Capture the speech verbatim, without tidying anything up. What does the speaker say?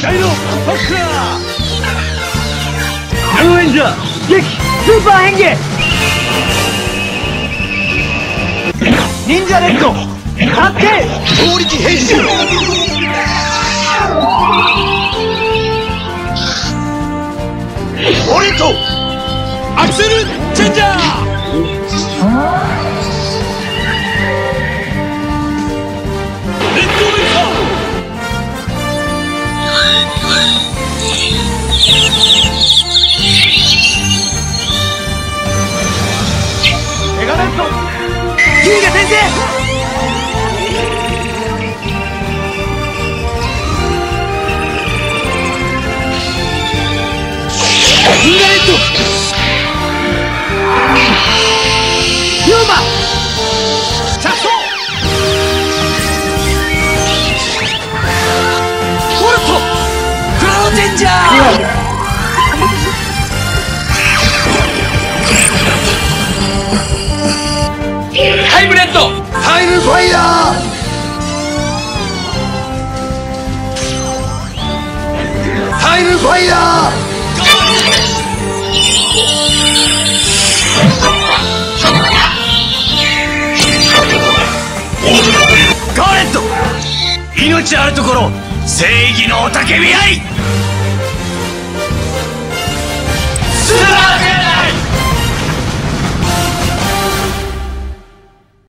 界のパッカーヤングレンジャー撃スーパー変化忍者レッド発見強力変身オレントアクセルチェンジャーレッドウェイサーメガネットキリガ先生ギガレットユーマチャットボルトクラウドチェンジャータイムレッドタイムファイヤータイムファイヤーガーレット命あるところ正義の雄たけび合いスーパー